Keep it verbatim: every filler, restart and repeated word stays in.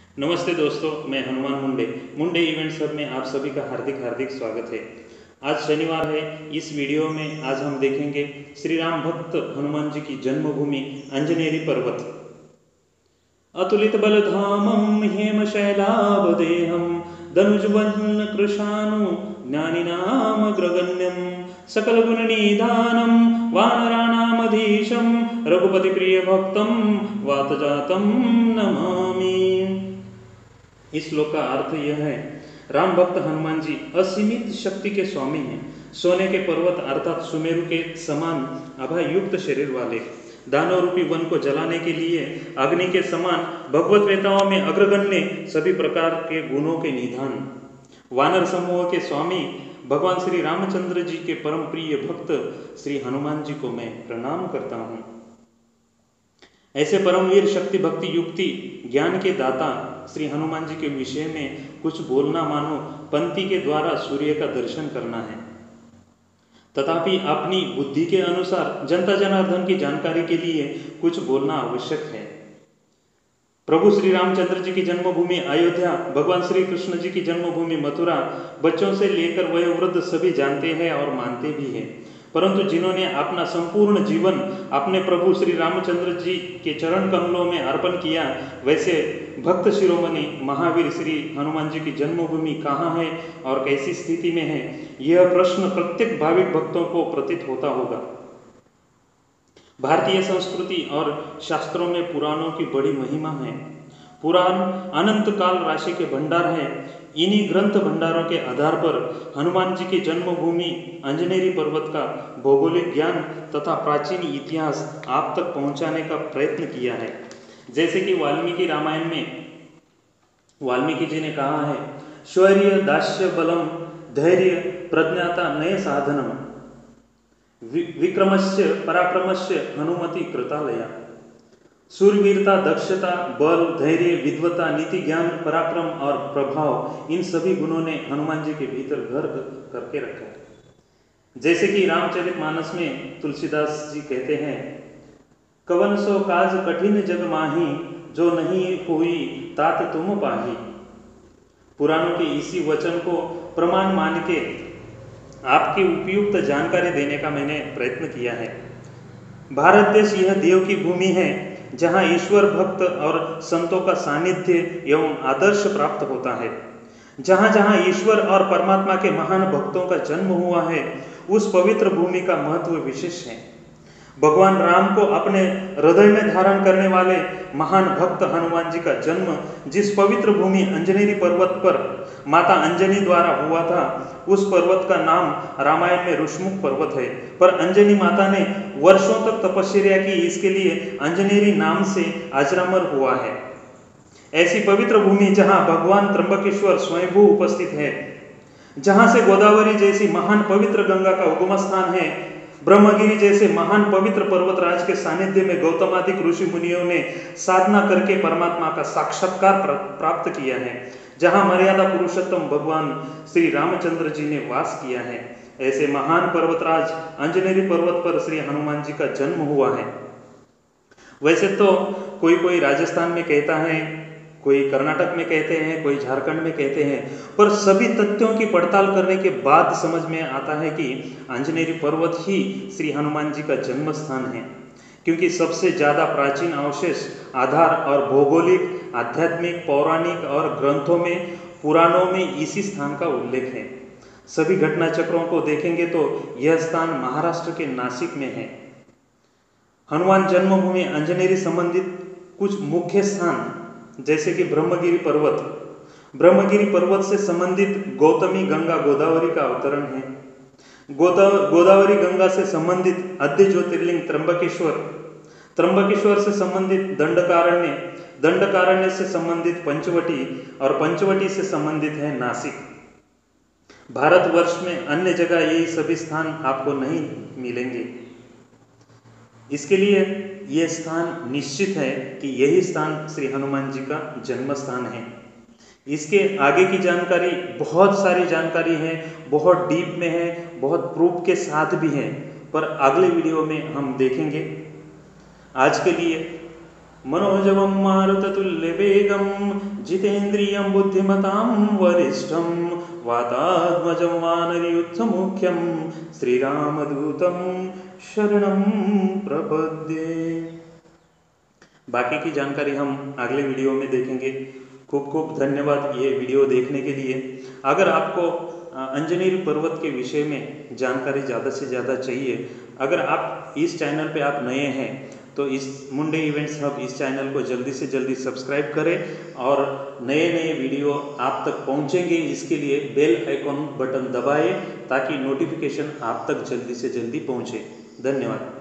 नमस्ते दोस्तों, मैं हनुमान मुंडे मुंडे इवेंट्स हब में आप सभी का हार्दिक हार्दिक स्वागत है। आज शनिवार है। इस वीडियो में आज हम देखेंगे श्री राम भक्त हनुमान जी की जन्मभूमि अंजनेरी पर्वत। अतुलित बलधामं हेमशैलाभदेहं धनुजवन्न कृशानु ज्ञानिनामग्रगण्यं सकलगुणनिधानं वानराणामधीशं रघुपतिप्रियभक्तं वातजातं नमामि। इस श्लोक का अर्थ यह है, राम भक्त हनुमान जी असीमित शक्ति के स्वामी हैं। सोने के पर्वत अर्थात सुमेरु के समान आभायुक्त शरीर वाले, दानव रूपी वन को जलाने के लिए अग्नि के समान भगवत वेताओं में अग्रगण्य, सभी प्रकार के गुणों के निधान, वानर समूह के स्वामी भगवान श्री रामचंद्र जी के परम प्रिय भक्त श्री हनुमान जी को मैं प्रणाम करता हूँ। ऐसे परमवीर शक्ति भक्ति युक्ति ज्ञान के दाता श्री हनुमान जी के विषय में कुछ बोलना मानो पंक्ति के द्वारा सूर्य का दर्शन करना है, तथापि अपनी बुद्धि के अनुसार जनता जनार्दन की जानकारी के लिए कुछ बोलना आवश्यक है। प्रभु श्री रामचंद्र जी की जन्मभूमि अयोध्या, भगवान श्री कृष्ण जी की जन्मभूमि मथुरा बच्चों से लेकर वयोवृद्ध सभी जानते हैं और मानते भी हैं। परंतु जिन्होंने अपना संपूर्ण जीवन अपने प्रभु श्री रामचंद्र जी के चरण कमलों में अर्पण किया, वैसे भक्त शिरोमणि महावीर श्री हनुमान जी की जन्मभूमि कहाँ है और कैसी स्थिति में है, यह प्रश्न प्रत्येक भाविक भक्तों को प्रतीत होता होगा। भारतीय संस्कृति और शास्त्रों में पुराणों की बड़ी महिमा है। पुराण अनंत काल राशि के भंडार है। इन्हीं ग्रंथ भंडारों के आधार पर हनुमान जी की जन्मभूमि अंजनेरी पर्वत का भौगोलिक ज्ञान तथा प्राचीन इतिहास आप तक पहुंचाने का प्रयत्न किया है। जैसे कि वाल्मीकि रामायण में वाल्मीकि जी ने कहा है, शौर्य दास्य बलम धैर्य प्रज्ञाता नय साधनम विक्रमस्य पराक्रमस्य हनुमति कृतालया। सूरवीरता, दक्षता, बल, धैर्य, विद्वता, नीति, ज्ञान, पराक्रम और प्रभाव, इन सभी गुणों ने हनुमान जी के भीतर घर करके रखा है। जैसे कि रामचरितमानस में तुलसीदास जी कहते हैं, कवन सो काज कठिन जग माही, जो नहीं हुई तात तुम पाही। पुराणों के इसी वचन को प्रमाण मान के आपकी उपयुक्त जानकारी देने का मैंने प्रयत्न किया है। भारत देश यह देव की भूमि है, जहाँ ईश्वर भक्त और संतों का सानिध्य एवं आदर्श प्राप्त होता है। जहाँ जहाँ ईश्वर और परमात्मा के महान भक्तों का जन्म हुआ है, उस पवित्र भूमि का महत्व विशेष है। भगवान राम को अपने हृदय में धारण करने वाले महान भक्त हनुमान जी का जन्म जिस पवित्र भूमि अंजनेरी पर्वत पर माता अंजनी द्वारा हुआ था, उस पर्वत का नाम रामायण में ऋषमुख पर्वत है। पर अंजनी माता ने वर्षों तक तपस्या की, इसके लिए अंजनेरी नाम से अजरामर हुआ है। ऐसी पवित्र भूमि जहाँ भगवान त्र्यंबकेश्वर स्वयंभू उपस्थित है, जहाँ से गोदावरी जैसी महान पवित्र गंगा का उगम स्थान है, ब्रह्मगिरी जैसे महान पवित्र पर्वतराज के सानिध्य में गौतमादिक ऋषि मुनियों ने साधना करके परमात्मा का साक्षात्कार प्राप्त किया है, जहाँ मर्यादा पुरुषोत्तम भगवान श्री रामचंद्र जी ने वास किया है, ऐसे महान पर्वतराज अंजनेरी पर्वत पर श्री हनुमान जी का जन्म हुआ है। वैसे तो कोई कोई राजस्थान में कहता है, कोई कर्नाटक में कहते हैं, कोई झारखंड में कहते हैं, पर सभी तथ्यों की पड़ताल करने के बाद समझ में आता है कि अंजनेरी पर्वत ही श्री हनुमान जी का जन्म स्थान है, क्योंकि सबसे ज़्यादा प्राचीन अवशेष, आधार और भौगोलिक, आध्यात्मिक, पौराणिक और ग्रंथों में, पुराणों में इसी स्थान का उल्लेख है। सभी घटना चक्रों को देखेंगे तो यह स्थान महाराष्ट्र के नासिक में है। हनुमान जन्मभूमि अंजनेरी संबंधित कुछ मुख्य स्थान जैसे कि ब्रह्मगिरी पर्वत, ब्रह्मगिरी पर्वत से संबंधित गौतमी गंगा गोदावरी का अवतरण है। गोदा गोदावरी गंगा से संबंधित आद्य ज्योतिर्लिंग त्र्यंबकेश्वर, त्र्यंबकेश्वर से संबंधित दंडकारण्य, दंडकारण्य से संबंधित पंचवटी और पंचवटी से संबंधित है नासिक। भारतवर्ष में अन्य जगह यही सभी स्थान आपको नहीं मिलेंगे। इसके लिए यह स्थान निश्चित है कि यही स्थान श्री हनुमान जी का जन्म स्थान है। इसके आगे की जानकारी, बहुत सारी जानकारी है, बहुत डीप में है, बहुत प्रूफ के साथ भी है, पर अगले वीडियो में हम देखेंगे। आज के लिए मनोजवं मारुततुल्यवेगं जितेन्द्रियं बुद्धिमतां वरिष्ठं वातात्मजं वानरयूथमुख्यं श्रीरामदूतं शरणं प्रपद्ये। बाकी की जानकारी हम अगले वीडियो में देखेंगे। खूब खूब धन्यवाद ये वीडियो देखने के लिए। अगर आपको अंजनेरी पर्वत के विषय में जानकारी ज़्यादा से ज़्यादा चाहिए, अगर आप इस चैनल पे आप नए हैं तो इस मुंडे इवेंट्स हब इस चैनल को जल्दी से जल्दी सब्सक्राइब करें और नए नए वीडियो आप तक पहुंचेंगे। इसके लिए बेल आइकॉन बटन दबाएं ताकि नोटिफिकेशन आप तक जल्दी से जल्दी पहुंचे। धन्यवाद।